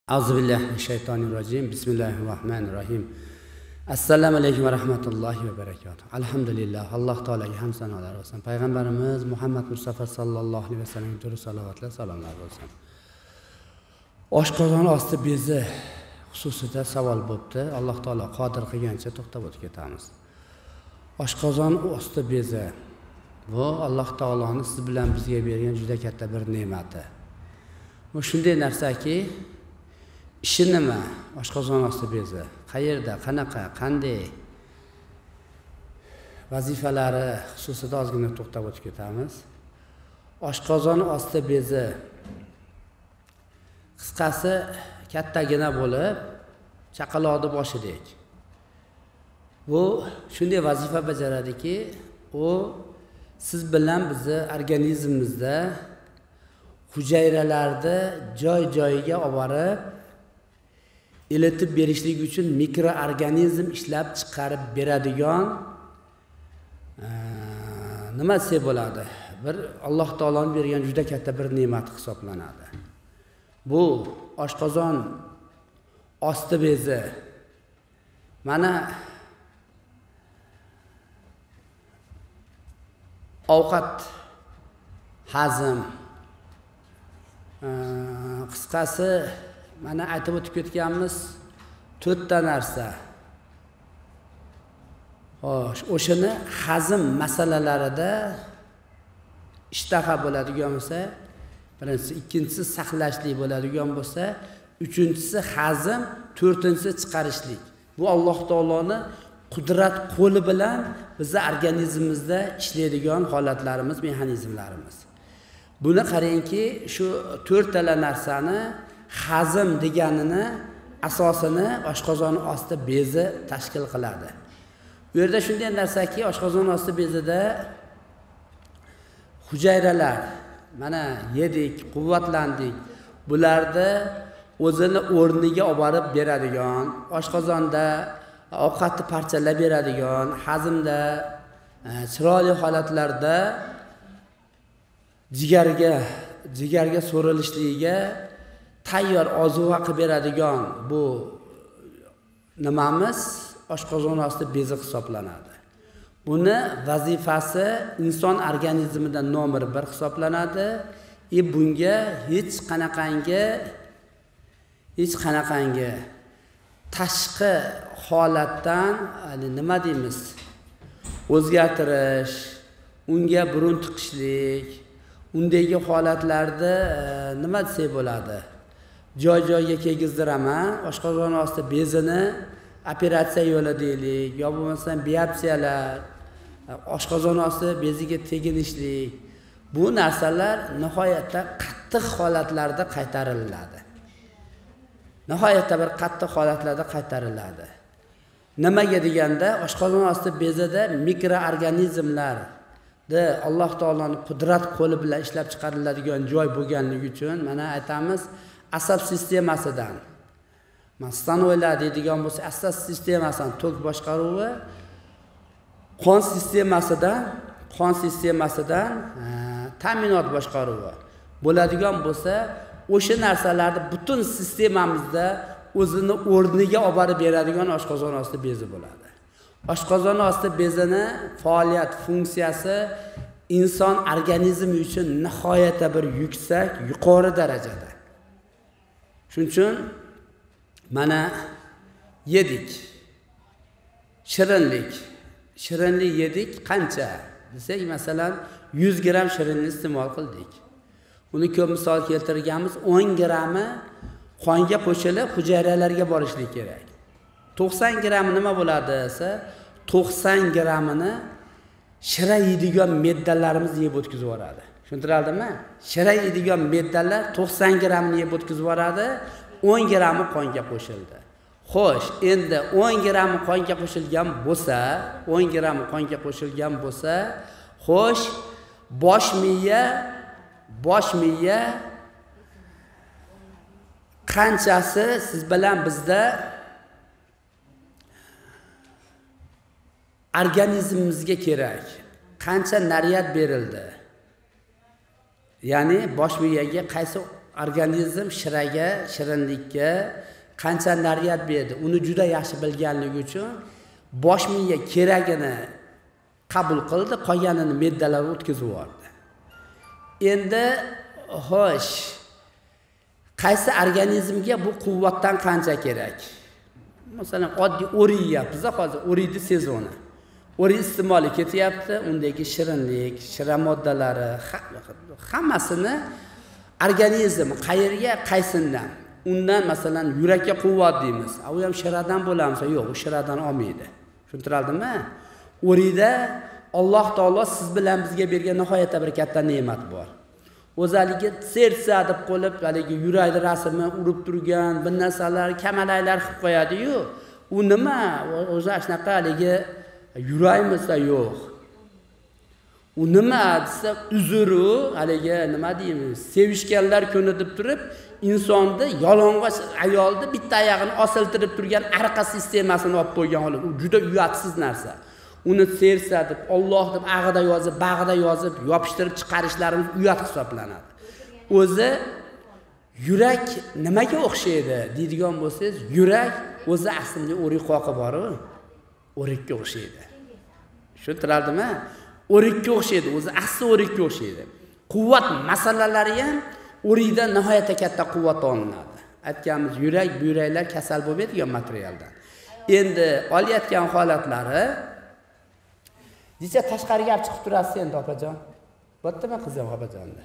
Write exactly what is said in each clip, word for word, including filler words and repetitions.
Auzubillahi mineşşeytanirracim. Bismillahirrahmanirrahim. Assalomu alaykum va rahmatullohi va barakatuh. Alhamdulillah. Alloh taolaga ham sanolar bo'lsin. Payg'ambarimiz Muhammad Mustafa sallallohu alayhi vasallamga durud salovatlar salomlar bo'lsin. Oshqozon osti bezi xususida savol bo'pti. Alloh taolo qodir qilgancha to'xtab o'tib ketamiz. Oshqozon osti bezi bu Alloh taoloning siz bilan bizga bergan juda katta bir ne'mati. Bu shunday narsaki, ishi nima? Oshqozon osti bezi qayerda, qanaqa, qanday vazifalari xususida ozgina to'xtab o'tib ketamiz. Oshqozon osti bezi qisqasi kattagina bo'lib, chaqaloqning boshidek. Bu shunday vazifa bajaradiki, u siz bilan bizni organizmimizda hujayralarni joy-joyiga olib borib, iletib berishlik uchun mikroorganizm ishlab chiqarib beradigan nima desa bo'ladi? Bir Alloh taoloning bergan juda katta bir ne'mat hisoblanadi. Bu oshqozon osti bezi mana ovqat hazm, qisqasi mana aytib o'tib ketganmiz, to'rtta narsa. Xo'sh, o'shani hazm masalalarida ishtaha bo'ladigan bo'lsa, birinchisi, ikkinchisi saqlashlik bo'ladigan bo'lsa, uchinchisi hazm, to'rtinchisi chiqarishlik. Bu Alloh taoloning qudrat qo'li bilan bizning organizmimizda ishlaydigan holatlarimiz, mexanizmlarimiz. Buni qarangki, shu to'rttala narsani hazm deganini asosini oshqozon osti bezi tashkil qiladi. Bu yerda shunday narsaki, oshqozon osti bezida hujayralar, mana yedik, quvvatlandik, bularni o'zini o'rniga olib borib beradigan, oshqozonda ovqatni parchalab beradigan, hazmda, chiroyli holatlarda jigarga, jigarga so'rilishligiga tayyor ozuqa qilib beradigan bu nimamiz oshqozon osti bezi hisoblanadi. Buni vazifasi inson organizmida nomer bir hisoblanadi. E bunga hech qanaqangi hech qanaqangi tashqi holatdan nima deymiz? O'zgartirish, unga burun tiqishlik, undagi holatlarda nima desak bo'ladi? Joy-joyiga kelgizdiraman, oshqozon osti bezini operatsiya yo'li deylik, yo bo'lmasa biopsiyalar, oshqozon osti beziga teginishlik, bu narsalar nihoyatda qattiq holatlarda qaytariladi. Nihoyatda bir qattiq holatlarda qaytariladi. Nimaga deganda, oshqozon osti bezida mikroorganizmlar de Alloh taoloning qudrat qo'li bilan ishlab chiqariladigan joy bo'lganligi uchun mana aytamiz, asab sistemasidan, mastanoylar deydigan bo'lsa, asab sistemasidan tok boshqaruvi, qon sistemasidan, qon sistemasidan ta'minot boshqaruvi bo'ladigan bo'lsa, o'sha narsalarni butun sistemamizda o'zini o'rniga olib borib beradigan oshqozon osti bezi bo'ladi. Oshqozon osti bezini faoliyat funksiyasi inson organizmi uchun nihoyatda bir yuksak, yuqori darajada. Shuning uchun mana yedik. Shirinlik. Shirinlik yedik qancha? Desak, masalan, yuz gram shirinlik iste'mol qildik. Uni ko'p misol keltirganmiz, o'n grami qonga qo'shilib hujayralarga borishlik kerak. to'qson gram nima bo'ladi desa, to'qson gramini shira yeydigan meddalarimiz yeb o'tkazib yuboradi. Tushuntiradimi? Shira yeydigan meddalar to'qson gramni yeb o'tkazib yuboradi, o'n grami qonga qo'shildi. Xo'sh, endi o'n grami qonga qo'shilgan bo'lsa, o'n grami qonga qo'shilgan bo'lsa, xo'sh, bosh miya, bosh miya qanchasi siz bilan bizda organizmimizga kerak, qancha naryad berildi? Ya'ni bosh miyaga qaysi organizm shiraga, shirinlikka qancha naryad berdi, uni juda yaxshi bilganligi uchun bosh miya keragini qabul qildi, qolganini me'dalarga o'tkazib yubordi. Endi xo'sh, qaysi organizmga bu quvvatdan qancha kerak? Masalan, oddiy o'rik yeyapmiz, hozir o'rikni sezoni. O'rik iste'moli ketyapti, undagi shirinlik, shira moddalari hammasini organizm qayerga, qaysindan? Undan masalan yurakka quvvat deymiz. U ham shiradan bo'lamsa, yo'q, u shiradan olmaydi. Tushuntiradimi? O'rikda Alloh taolo siz bilan bizga bergan nihoyatda bir katta ne'mat bor. O'zaligi sersa deb qo'lib, haligi yurakni rasmini urib turgan, bir narsalar, kamalaklar qilib qo'yadi-yu, u nima? O'zi shunaqa haligi yuraymiz-da yo'q. U nima desa, uzuru, haligi nima deymiz, sevishganlar kuni deb turib, insonni yalang'och ayolni bitta oyog'ini osiltirib turgan arqa sistemasini olib qo'ygan holat. U juda uyatsiz narsa. Uni sersa deb, Alloh deb ag'ida yozib, bag'ida yozib, yopishtirib chiqarishlarimiz uyat hisoblanadi. O'zi yurak nimaga o'xshaydi deydigan bo'lsangiz, yurak o'zi aslida o'rik qoqi bor-ku, o'rikka o'xshaydi. Tushuntiradimi? O'rikka o'xshaydi, o'zi asli o'rikka o'xshaydi. Quvvat masalalari ham o'rikdan nihoyatda katta quvvat olinadi. Aytganimiz yurak, buyraklar kasal bo'lmaydigan materialdan. Endi olayotgan holatlari Dicha tashqariga olib chiqib turasiz endi opajon. Bo'ptimi qizim opajonda?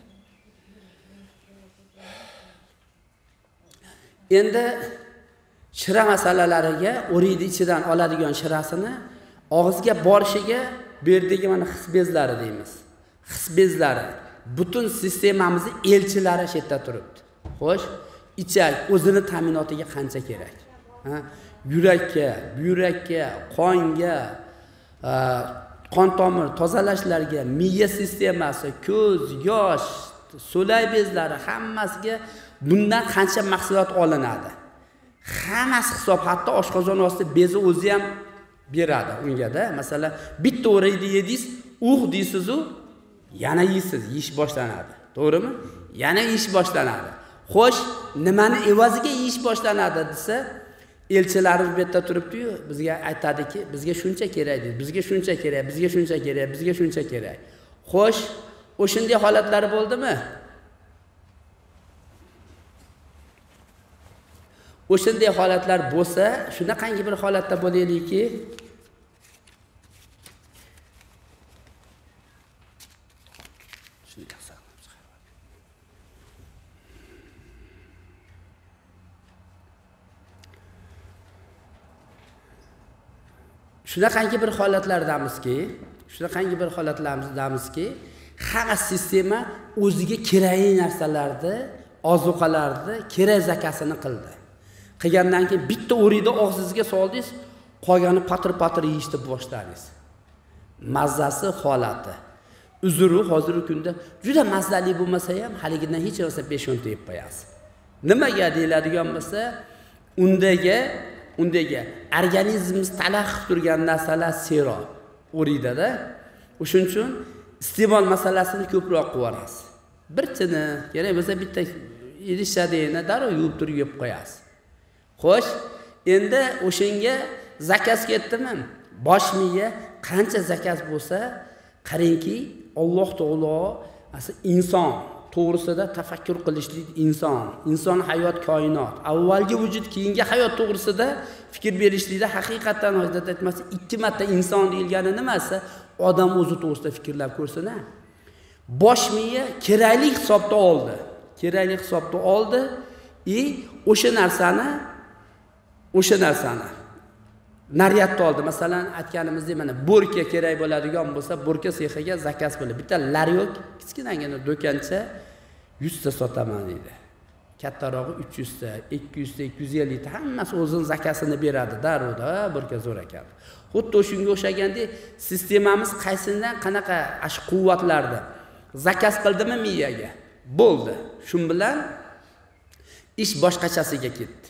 Endi shira masalalariga o'rikni ichidan oladigan shirasini og'izga borishiga bu yerdagi mana his bezlari deymiz. His bezlari butun sistemamizni elchilari shu yerda turibdi. Xo'sh, ichak o'zini ta'minotiga qancha kerak? Ha? Yurakka, buyrakka, qonga, qon tomir tozalashlarga, miya sistemasi, ko'z, yosh, so'lay bezlari hammasiga bundan qancha mahsulot olinadi. Hammasi hisob, hatto oshqozon osti bezi o'zi ham beradi unga-da. Masalan, bitta o'rikni yedingiz, uh deysiz-u, yana yeysiz, yeyish boshlanadi. To'g'rimi? Yana yeyish boshlanadi. Xo'sh, nimani evaziga yeyish boshlanadi desa, elchilarimiz bu yerda turibdi-yu, bizga aytadiki, bizga shuncha kerak deydi, bizga shuncha kerak, bizga shuncha kerak, bizga shuncha kerak. Xo'sh, o'shanday holatlari bo'ldimi? O'shanday holatlar bo'lsa, shunaqangi bir holatda bo'laylikki, shunaqangi bir holatlardamizki, shunaqangi bir holatlardamizki, hamma sistema o'ziga kerakli narsalarni, ozuqalarni kerak zakasini qildi. Qilgandan keyin bitta o'rikni og'zingizga soldingiz, qolgani patr-patr yeyishni boshladingiz. Mazzasi holati. Uzuri hozirgi kunda juda mazali bo'lmasa ham, haligidan hech narsa peshonta yeb qo'yasiz. Nimaga deyiladigan bo'lsa, undagi undagi organizmimiz talaq qilib turgan narsalar sero o'rikda-da. O'shuning uchun iste'mol masalasini ko'proq qilasiz. Bir chini, kerak bo'lsa bitta idishadini darrov yuvib turib yeb qo'yasiz. Xo'sh, endi o'shanga zakas ketdimi? Bosh miya qancha zakas bo'lsa, qarangki, Alloh taolo asl inson to'g'risida tafakkur qilishlik inson, inson hayot koinot, avvalgi vujud, keyingi hayot to'g'risida fikr berishlikda haqiqatan hozirda aytmasa ikki marta inson deyilgani nimasi? Odam o'zi to'g'risida fikrlab ko'rsin-a. Bosh miya kerakli hisobda oldi. Kerakli hisobda oldi, e o'sha narsani o'sha narsani naryatda oldi. Masalan, aytganimizdek mana bo'rka kerak bo'ladigan bo'lsa, bo'rka sexiga zakas bo'lib, bitta laryok kichkinagina do'koncha yuz ta sotaman deydi. Kattarog'i uch yuz ta, ikki yuz ta, ikki yuz ellik ta hammasi o'zining zakasini beradi darrov-da, bo'rka zo'r ekan. Xuddi shunga o'xshagandek, sistemamiz qaysidan qanaqa ash quvvatlarni zakas qildimi miyaga? Bo'ldi. Shun bilan ish boshqachasiga ketdi.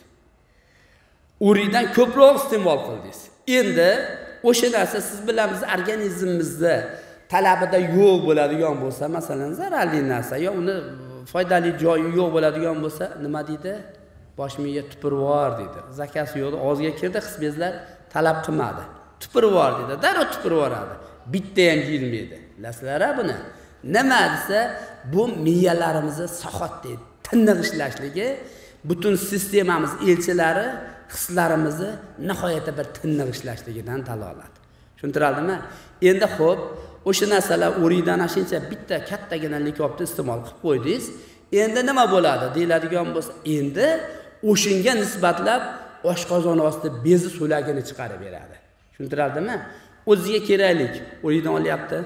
O'rikdan ko'proq iste'mol qildingiz. Endi o'sha narsa siz bilan biz organizmimizda talabida yo'q bo'ladigan bo'lsa, masalan, zararli narsa yo uni foydali joyi yo'q bo'ladigan bo'lsa, nima deydi? Bosh miya tupurvor deydi. Zakasi yo'q, og'ziga kirdi, his bezlar talab qilmadi. Tupurvor deydi, darrov tupurvoradi. Bitta ham yilmaydi. Bilasizlar-a buni? Nima desa, bu miyalarimizni sohot deydi. Tiniq ishlashligi, butun sistemamiz elchilari hislarimizni nihoyatda bir tiniq ishlashligidan dalolat. Tushuntiradimi? Endi xo'p, o'sha narsalar o'rikdan shuncha bitta kattagina likopni iste'mol qilib qo'ydingiz. Endi nima bo'ladi deyiladigan bo'lsa, endi o'shinga nisbatlab oshqozon osti bezi so'lagini chiqarib beradi. Tushuntiradimi? O'ziga keraklik o'rikdan olyapti.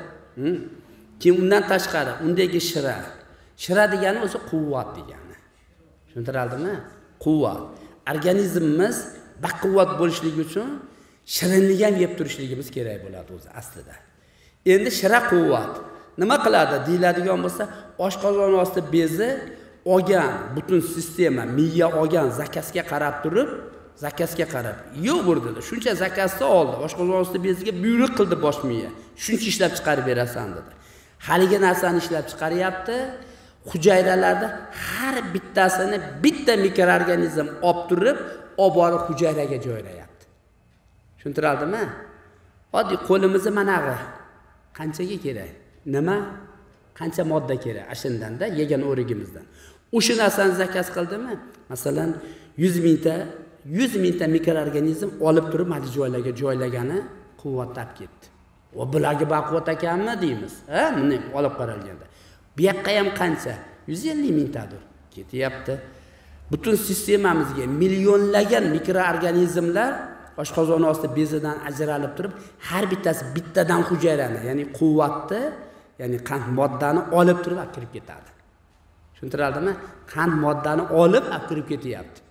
Kim undan tashqari, undagi shira. Shira degani o'zi quvvat degani. Tushuntiradimi? Quvvat. Organizmimiz baquvvat bo'lishligi uchun shirinlik ham yeb turishligimiz kerak bo'ladi o'zi aslida. Endi shira quvvat nima qiladi deyiladigan bo'lsa, oshqozon osti bezi olgan butun sistema, miya olgan zakasga qarab turib, zakasga qarab, yo'q dedi. Shuncha zakasni oldi, oshqozon osti beziga buyruq qildi bosh miya. Shuncha ishlab chiqarib berasan dedi. Haligi narsani ishlab chiqaryapti. Hujayralarda har bittasini bitta mikroorganizm olib turib, olib borib hujayraga joylayapti. Tushuntiradimi? Oddiy qo'limizni manag'i qanchaga kerak? Nima? Qancha modda kerak? Ashindanda yegan o'rigimizdan. O'sha narsani zakas qildimi? Masalan, yuz mingta, yuz mingta mikroorganizm olib turib mana joylarga joylagani quvvatlab ketdi. Va bularga baquvvat ekanmi deymiz? Ha, buni olib qaralganda. Bu yoqqa ham qancha? yuz ellik mingtadir. Ketyapti. Butun sistemamizga millionlagan mikroorganizmlar oshqozon osti bezidan ajralib turib, har bittasi bittadan hujayrani, ya'ni quvvatni, ya'ni qand moddani olib turib olib kirib ketadi. Tushuntiradimi? Qand moddani olib olib kirib ketyapti.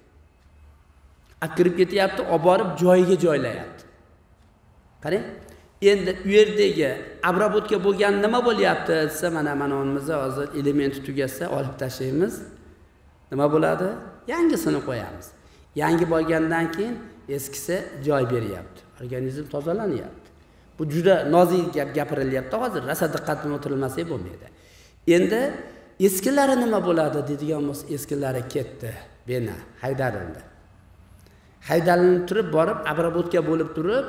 Olib kirib ketyapti, olib borib joyiga joylayapti. Qarang, endi u yerdagi obработка bo'lgan nima bo'lyapti desa, mana mana onimizni hozir elementi tugasa olib tashlaymiz. Nima bo'ladi? Yangisini qo'yamiz. Yangi bo'lgandan keyin eskisi joy beryapti. Organizm tozalanyapti. Bu juda nozik gap gapirilyapti hozir. Rosa diqqat bilan o'tirilmasa bo'lmaydi. Endi eskilari nima bo'ladi deydigan bo'lsa, eskilari ketdi, bena haydarildi. Haydalinib turib borib obработка bo'lib turib,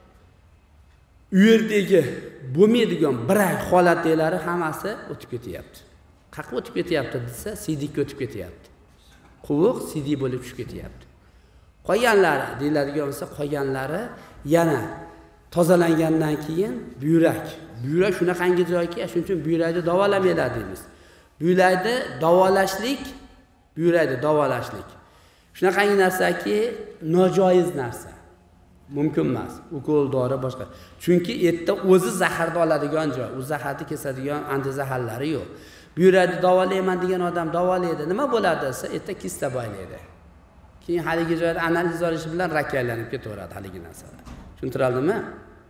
u yerdagi bo'lmaydigan biray holatlari hammasi o'tib ketyapti. Qayerga o'tib ketyapti desa, sidikka o'tib ketyapti. Quvuq sidik bo'lib tushib ketyapti. Qolganlari deyiladigan bo'lsa, qolganlari yana tozalangandan keyin buyrak. Buyrak shunaqangi joyki, shuning uchun buyrakni davolamaylar deymiz. Buyrakni davolashlik, buyrakni davolashlik. Shunaqangi narsaki, nojoiz narsa. Mumkin emas. Ukol, dori boshqa. Chunki etda o'zi zaharni oladigan joy, u zaharni kesadigan antizaharlari yo'q. Buyrakni davolayman degan odam davolaydi. Nima bo'ladi desa, etda kista boylaydi. Keyin haligi joyda analiz olishi bilan rak aylanib ketaveradi haligi narsalar. Tushuntiradimi?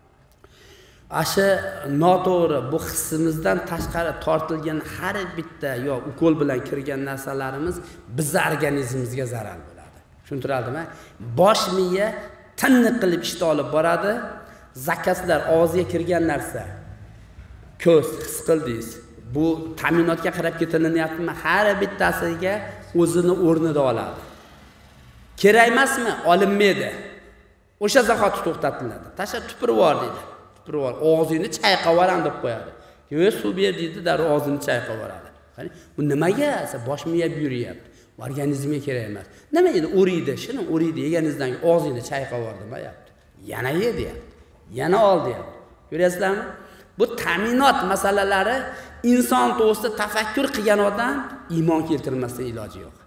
Asha noto'g'ri bu hissimizdan tashqari tortilgan har bitta yo ukol bilan kirgan narsalarimiz bizning organizmimizga zarar bo'ladi. Tushuntiradimi? Bosh miya tiniq qilib ishni olib boradi. Zakaslar og'ziga kirgan narsa. Ko'z his qildingiz. Bu ta'minotga qarab ketilinyaptimi? Har bittasiga o'zini o'rnida oladi. Kerak emasmi? Olinmaydi. O'sha zahoti to'xtatiladi. Tasha tupurvor deydi. Tupurvor og'zingni chayqab olam deb qo'yadi. Yo, suv ber deydi, darrov og'zini chayqab yuboradi. Qani, bu nimaga? Bosh miya buyuryapti. Organizmga kerak emas. Nima endi o'riydi, shuni o'riydi, yeganingizdan og'zingni chayqab yubordi, deyapti. Yana ye deyapti. Yana ol deyapti. Ko'ryapsizlarmi? Bu ta'minot masalalari inson to'g'risida tafakkur qilgan odam iymon keltirmasdan iloji yo'q.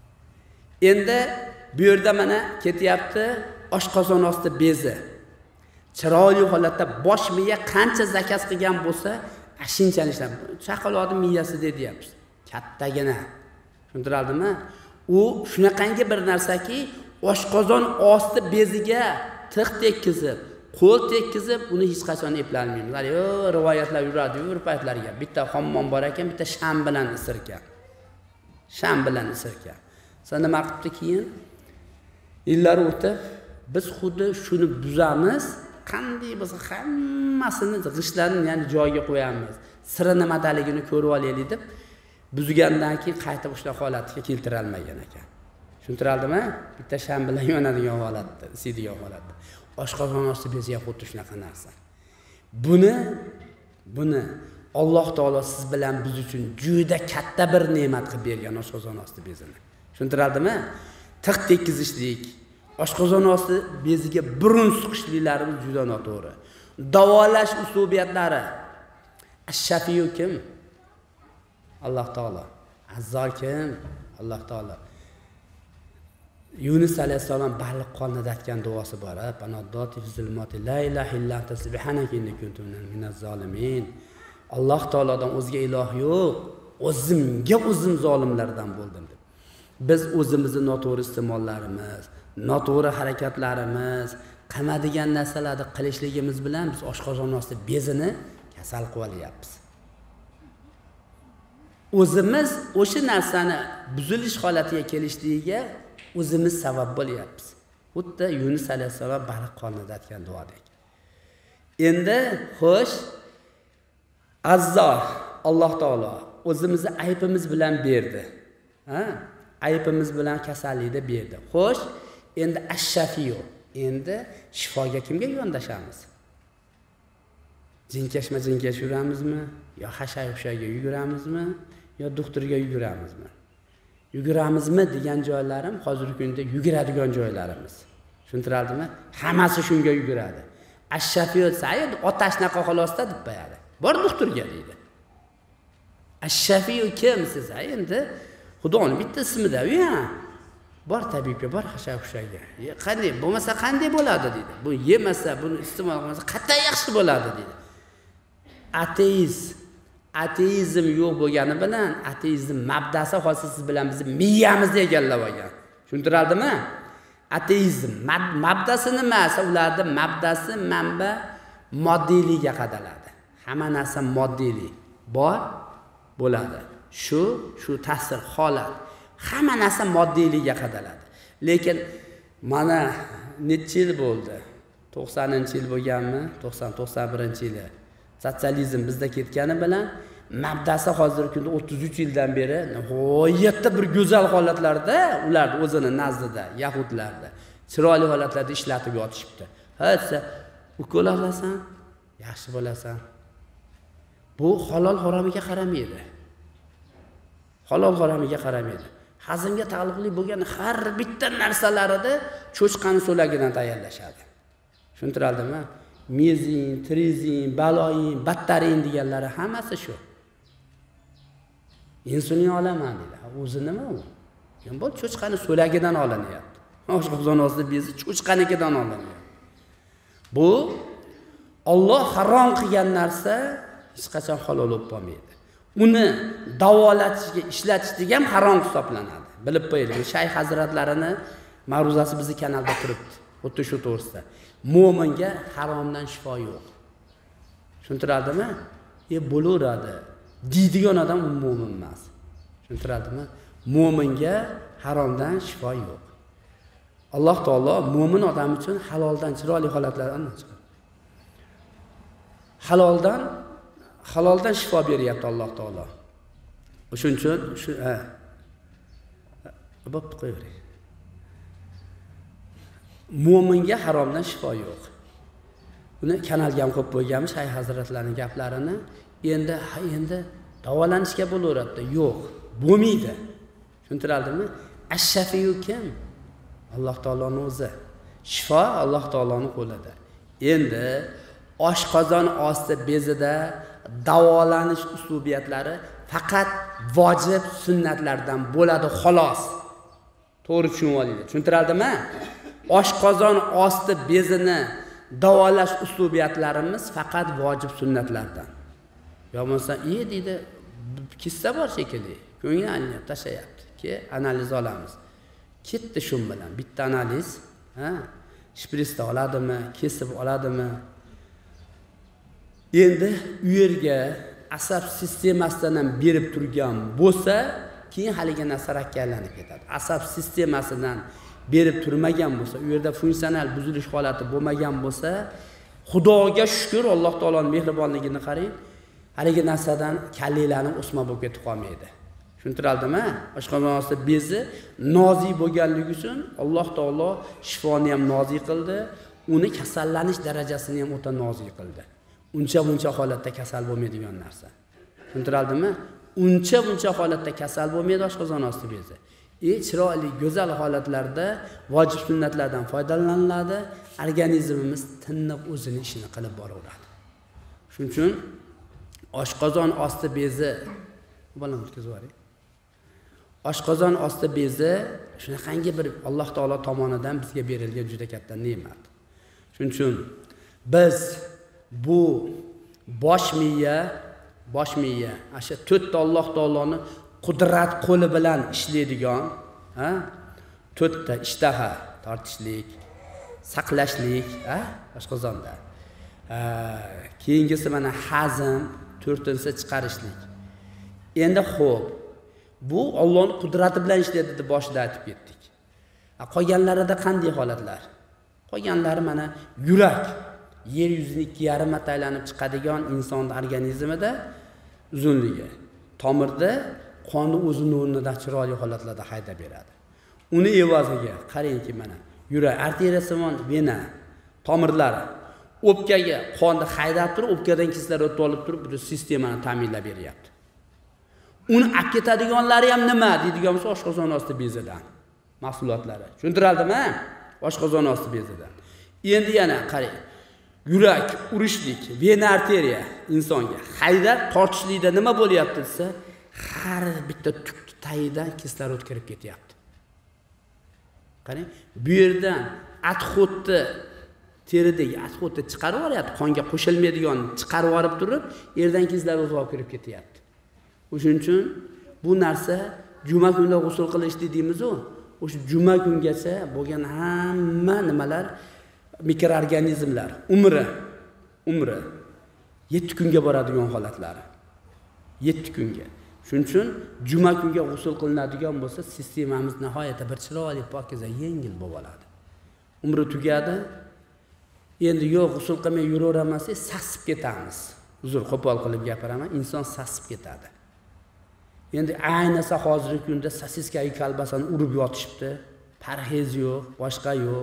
Endi bu yerda mana ketyapti oshqozon osti bezi. Chiroyli holatda bosh miya qancha zakas qilgan bo'lsa, ashunchalik ishlab. Chaqaloqning miyasi deyapmiz. Kattagina. Tushuntiradimi? U shunaqangi bir narsaki, oshqozon osti beziga tiq tekkizib, qo'l tekkizib, uni hech qachon eplanmaymiz. Yo, rivoyatlar yuradi, bir paytlarga bitta hammom bor ekan, bitta sham bilan isirgan. Sham bilan isirgan. Sen nima qilibdi keyin? Yillar o'tib, biz xuddi shuni buzamiz, qanday bo'lsa hammasini g'ishtlarni, ya'ni joyiga qo'yamiz. Siri nimadaligini ko'rib olaylik deb buzgandan keyin qayta o'sha holatiga keltira olmagan ekan. Tushuntiraldimi? Bitta sham bilan yonadigan holatda, isiydigan holatda. Oshqozon osti beziga xuddi shunaqa narsa. Buni buni Alloh taolo siz bilan biz uchun juda katta bir ne'mat qilib bergan oshqozon osti bezini. Tushuntiraldimi? Tiq tekizishlik, oshqozon osti beziga burun suqishliklarimiz juda noto'g'ri. Davolash uslubiyatlari. Ash-shafiyu kim? Alloh taolo. Azzor kim? Alloh taolo. Yunus alayhisalom baliq qonida aytgan duosi bor. Panoddoti fizilmoti la ilaha illa anta subhanaka inni kuntu minaz zolimin. Alloh taolodan o'zga iloh yo'q. O'zimga o'zim zolimlardan bo'ldim deb. Biz o'zimizni noto'g'ri iste'mollarimiz, noto'g'ri harakatlarimiz, qiladigan narsalarni qilishligimiz bilan biz oshqozon osti bezini kasal qilib olyapmiz. O'zimiz o'sha narsani buzilish holatiga kelishligiga o'zimiz sabab bo'lyapmiz. Xuddi Yunus alayhisalom baliq qonida aytgan duodek. Endi xo'sh, Azzor Alloh taolo o'zimizni aybimiz bilan berdi. Ha? Aybimiz bilan kasallikni berdi. Xo'sh, endi ash-shafiyo. Endi shifoga kimga yondashamiz? Jinkashma jinkash yuramizmi? Yo hashay-hushaga yuguramizmi? Yo doktorga yuguramizmi? Yuguramizmi degan joylarim hozirgi kunda yuguradigan joylarimiz. Tushuntiradimi? Hammasi shunga yuguradi. Ash-shafiyo sayid otashnaqa xolosda deb qo'yadi. Bor doktorga deydi. Ash-shafiyo kim siz? Endi Xudoning bitta ismida u-ya. Bor tabibga, bor hashay-hushaga. Qanday bo'lmasa qanday bo'ladi deydi. Bu yemasa, buni iste'mol qilmasa qattiq yaxshi bo'ladi deydi. Ateist ateizm yo'q bo'lgani bilan ateizm mabdasi hozir siz bilan bizni miyamizni egallab olgan. Tushuntiradimi? Ateizm mabdasi nima? Ularning mabdasi manba moddiylikka qadaladi. Hamma narsa moddiylik bor bo'ladi. Shu shu ta'sir holat hamma narsa moddiylikka qadaladi. Lekin mana necha yil bo'ldi? to'qsoninchi yil bo'lganmi? to'qson to'qson birinchi yil. Sotsializm bizda ketgani bilan mabdasi hozirgi kunda o'ttiz uch yildan beri g'oyatda bir go'zal holatlarda ular o'zini nazdida, yahudlarda chiroyli holatlarda ishlatib yotishibdi. Hatsa ukol olasan, yaxshi bo'lasan. Bu halol haromiga qaramaydi. Halol haromiga qaramaydi. Hazmga taalluqli bo'lgan har bitta narsalarida cho'chqani so'lagidan tayyorlashadi. Tushuntiradimi? Mezin, trizin, baloyin, battarin deganlari hammasi shu. Insulin olaman dedi. O'zi nima u? Kim bu cho'chqani so'lagidan olinyapti. Oshqozon osti bezi cho'chqanikidan olinadi. Bu Alloh harom qilgan narsa hech qachon halol bo'lib qolmaydi. Uni davolatishga, ishlatishga ham harom hisoblanadi. Bilib qo'ying. Shayx hazratlarini ma'ruzasi bizning kanalda turibdi. Xuddi shu to'g'risida. Mo'minga haromdan shifo yo'q. Tushuntiradimi? E bo'laveradi. Deydigan odam mo'min emas. Tushuntiradimi? Mo'minga haromdan shifo yo'q. Alloh taolo mo'min odam uchun haloldan chiroyli holatlarni chiqaradi. Haloldan haloldan shifo beryapti Alloh taolo. Shuning uchun shu ha. Bo'pti qo'yavering. Mo'minga haromdan shifo yo'q. Buni kanalga ham qo'yib qo'yganmiz Shayx hazratlarining gaplarini. Endi endi davolanishga bo'laveradi. Yo'q, bo'lmaydi. Tushuntiradimi? Ash-shafiyu kim? Alloh taoloning o'zi. Shifo Alloh taoloning qo'lida. Endi oshqozon osti bezida davolanish uslubiyatlari faqat vojib sunnatlardan bo'ladi xolos. To'g'ri tushunib olinglar. Tushuntiradimi? Oshqozon osti bezini davolash uslubiyatlarimiz faqat vojib sunnatlardan. Yo bo'lmasa, "E" deydi, kissa bor shekilli. Ko'ngli aynab tashlayapti. Ki analiz olamiz. Ketdi shu bilan bitta analiz, ha? Shpritsda oladimi, kesib oladimi? Endi u yerga asab sistemasidan ham berib turgan bo'lsa, keyin haliga narsa rakka aylanib ketadi. Asab sistemasidan berib turmagan bo'lsa, u yerda funksional buzilish holati bo'lmagan bo'lsa, Xudoga shukr, Alloh taoloning mehribonligini qarang, haligi narsadan kallanglarning o'sma bo'lib ketib qolmaydi. Tushuntiraldimi? Oshqozon osti bezi nozik bo'lganligi uchun Alloh taolo shifoni ham nozik qildi, uni kasallanish darajasini ham o'ta nozik qildi. Uncha-buncha holatda kasal bo'lmaydigan narsa. Tushuntiraldimi? Uncha-buncha holatda kasal bo'lmaydi oshqozon osti bezi. E chiroyli, go'zal holatlarda vojib sunnatlardan foydalaniladi, organizmimiz tinib o'zini ishini qilib boraveradi. Shuning uchun oshqozon osti bezi bilan o'tkazib yuboring. Oshqozon osti bezi shunaqangi bir Alloh taolo tomonidan bizga berilgan juda katta ne'mat. Shuning uchun biz bu bosh miya, bosh miya, o'sha to'rtta Alloh taoloning qudrat qo'li bilan ishlaydigan, ha? To'rtta ishtaha, tortishlik, saqlashlik, ha? Oshqozonda. Keyingisi mana hazm, to'rtinchisi chiqarishlik. Endi xo'p, bu Allohning qudrati bilan ishlaydi deb boshida aytib ketdik. Qolganlarida qanday holatlar? Qolganlari mana yurak, yer yuzining ikki yarim marta aylanib chiqadigan insonning organizmida uzunligi, tomirda qonni o'zini o'rnida chiroyli holatlarda haydab beradi. Uni evaziga qarangki mana yurak, arteriyasimon vena, tomirlari o'pkaga qonni haydab turib, o'pkadan kislorod olib turib, bu sistemani ta'minlab beryapti. Uni olib ketadiganlari ham nima deydigan bo'lsa, oshqozon osti bezidan mahsulotlari. Tushuntiraldimi? Oshqozon osti bezidan. Endi yana qarang. Yurak, urishlik, vena, arteriya insonga haydab tortishlikda nima bo'lyapti desa, har bitta tuk tayidan kislorod kirib ketyapti. Qarang, bu yerdan adxodni teridagi adxodni chiqarib yuboryapti, qonga qo'shilmaydigan chiqarib yuborib turib, yerdan kislorod olib kirib ketyapti. O'shuning uchun bu narsa juma kunida g'usl qilish deymiz-ku, o'sha juma kungacha bo'lgan hamma nimalar mikroorganizmlar umri umri yetti kunga boradigan holatlari. yetti kunga. Shuning uchun juma kunga g'usl qilinadigan bo'lsa, sistemamiz nihoyatda bir chiroyli, pokiza, yengil bo'lib oladi. Umri tugadi. Endi yo'q, g'usl qilmay yuraveramaslik, sasib ketamiz. Uzr, qo'pol qilib gapiraman, inson sasib ketadi. Endi ayniqsa hozirgi kunda sosiskayi kolbasani urib yotishibdi. Parhez yo'q, boshqa yo'q.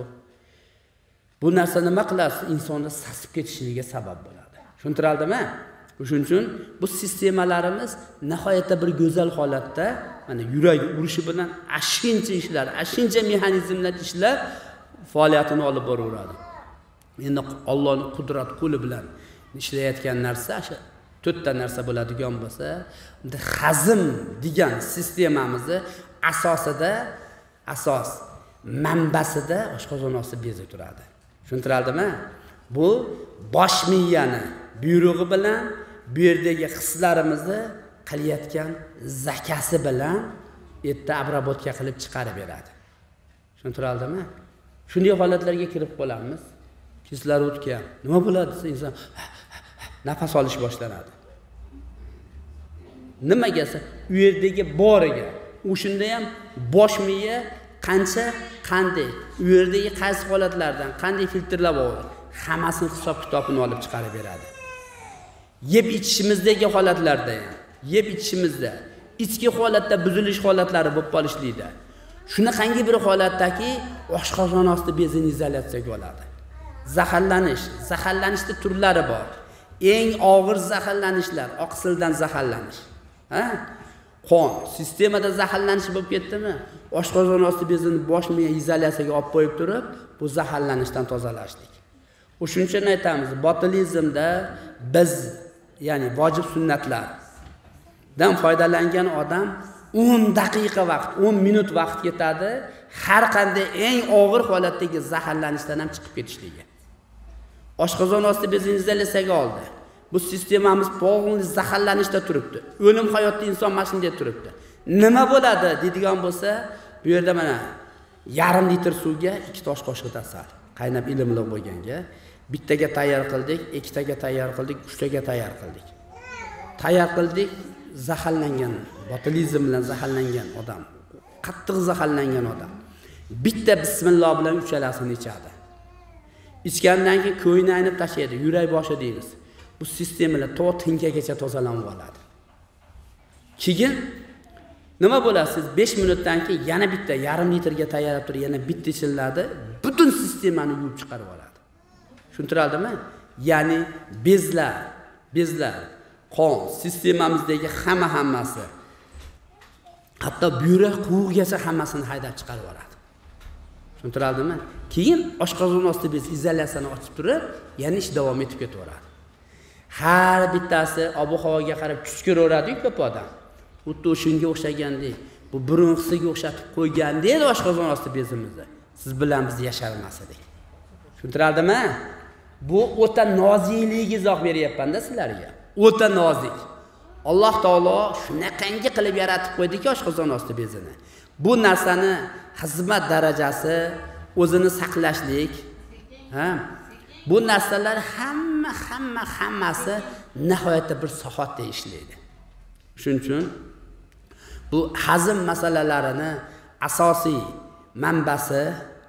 Bu narsa nima qiladi? Insonni sasib ketishligiga sabab bo'ladi. Tushuntiraldimi? Shuning uchun bu sistemalarimiz nihoyatda bir go'zal holatda, mana yurak urishi bilan ashincha ishlar, ashincha mexanizmlar ishlab faoliyatini olib boraveradi. Endi Allohning qudrat qo'li bilan ishlayotgan narsa o'sha to'rtta narsa bo'ladigan bo'lsa, unda hazm degan sistemamizni asosida, asos manbasida oshqozon osti bezi turadi. Tushuntiraldimi? Bu bosh miyani buyrug'i bilan bu yerdagi hislarimizni qilayotgan zakasi bilan erta obработка qilib chiqarib beradi. Tushuntiraldimi? Shunday holatlarga kirib qolamiz. Kislorodga nima bo'ladi desa, inson nafas olish boshlanadi. Nimaga desa, u yerdagi boriga, o'shunda ham bosh miya qancha, qanday, u yerdagi qaysi holatlardan qanday filtrlab oladi, hammasini hisob-kitobini olib chiqarib beradi. Yeb ichishimizdagi holatlarda ham, yeb ichishimizda ichki holatda buzilish holatlari bo'lib qolishlikda. Shunaqangi bir holatdaki, oshqozon osti bezini izolyatsiyaga oladi. Zaharlanish, zaharlanishda turlari bor. Eng og'ir zaharlanishlar, oqsildan zaharlanish. Ha? Qon sistemada zaharlanish bo'lib ketdimi? Oshqozon osti bezini bosh miya izolyatsiyaga olib qo'yib turib, bu zaharlanishdan tozalashlik. O'shuning uchun aytamiz, botilizmda biz, ya'ni vojib sunnatlardan foydalangan odam o'n daqiqa vaqt, o'n minut vaqt ketadi, har qanday eng og'ir holatdagi zaharlanishdan ham chiqib ketishligi. Oshqozon osti bezini izolyatsiyaga oldi. Bu sistemamiz polni zaharlanishda turibdi. O'lim hayotda inson mana shunday turibdi. Nima bo'ladi deydigan bo'lsa, bu yerda mana yarim litr suvga ikki tosh qoshiq tasal qaynab ilimli bo'lganga, bittaga tayyor qildik, ikkitaga tayyor qildik, uchtaga tayyor qildik. Tayyor qildik, zaharlangan, botilizm bilan zaharlangan odam, qattiq zaharlangan odam bitta bismillah bilan uchalasini ichadi. Ichgandan keyin ko'yni aynib tashlaydi, yurak boshi deymiz. Bu sistemalar to tinkagacha tozalanib oladi. Keyin Nima bo'ladi? Siz besh minutdan keyin yana bitta yarim litrga tayyorlab turib, yana bitta ishiladi, butun sistemani yuvib chiqarib yuboradi. Tushuntiradimi? Ya'ni bezlar, bezlar, qon sistemamizdagi hamma hammasi, hatto buyrak quvurgacha hammasini haydab chiqarib yuboradi. Tushuntiradimi? Keyin oshqozon osti bez izolyatsiyani ochib turib, yana ish davom etib ketaveradi. Har bittasi ob-havoga qarab kuch ko'raveradi-ku ko'p odam. Xuddi shunga o'xshagandek, bu bronxisiga o'xshatib qo'ygandek oshqozon osti bezimizni. Siz bilan biz yasharmas edik. Tushuntiradimi? Bu o'ta noziklik izoh beryapman-da sizlarga. O'ta nozik. Alloh taolo shunaqangi qilib yaratib qo'ydiki oshqozon osti bezini. Bu narsani xizmat darajasi, o'zini saqlashlik, ha? Bu narsalar hamma hamma hammasi nihoyatda bir soatda ishlaydi. Shuning uchun bu hazm masalalarini asosiy manbasi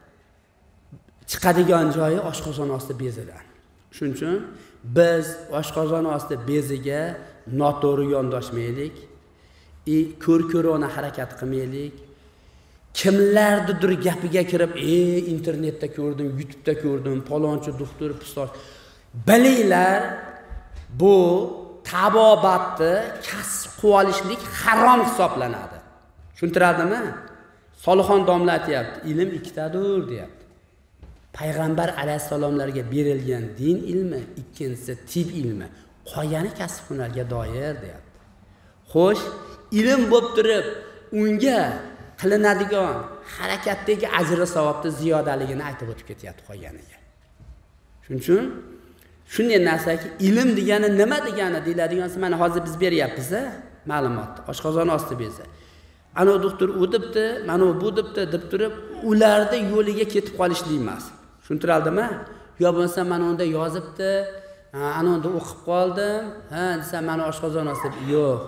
chiqadigan joyi oshqozon osti bezidan. Shuning uchun biz oshqozon osti beziga noto'g'ri yondoshmaylik, ko'r-ko'rona harakat qilmaylik. Kimlardir gapiga kirib, "Ey, internetda ko'rdim, YouTube'da ko'rdim, palonchi doktor pistoch." Bilinglar, bu tabobatni kasb qilib olishlik harom hisoblanadi. Tushuntiradimi? Solixon domla aytayapti, ilm ikkitadir, deyapti. Payg'ambar alayhisalomlarga berilgan din ilmi, ikkinchisi tib ilmi, qolgani kasb hunarga doir, deyapti. Xo'sh, ilm bo'lib turib, unga qilinadigan harakatdagi ajr va savobni ziyodaligini aytib o'tib ketyapti qolganiga. Shuning uchun shunday narsaki, ilm degani nima degani deyiladigan mana hozir biz beryapmiz-a, ma'lumotni. Oshqozon osti bezi. Ana doktor u debdi, mana bu debdi deb turib, ularda yo'liga ketib qolishlik emas. Tushuntiradimi? Yo bo'lsa mana unda yozibdi, ana unda o'qib qoldim, ha, desa mana oshqozon osti yo'q.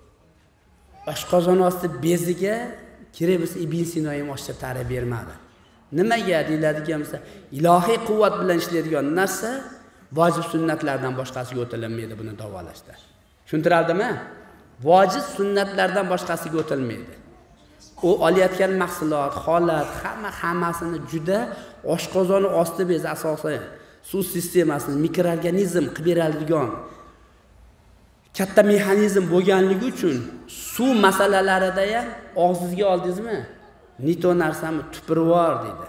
Oshqozon osti beziga kerak bo'lsa Ibn Sino ham oshcha ta'rif bermadi. Nimaga deyiladigan bo'lsa, ilohiy quvvat bilan ishlaydigan narsa vojib sunnatlardan boshqasiga o'tilmaydi buni davolashda. Tushuntiradimi? Vojib sunnatlardan boshqasiga o'tilmaydi. U olayotgan mahsulot, holat, hamma hammasini juda oshqozon osti bezi asosan suv sistemasini mikroorganizm qilib beradigan katta mexanizm bo'lganligi uchun suv masalalarida ham og'zingizga oldingizmi? Nito narsami tupirvor deydi.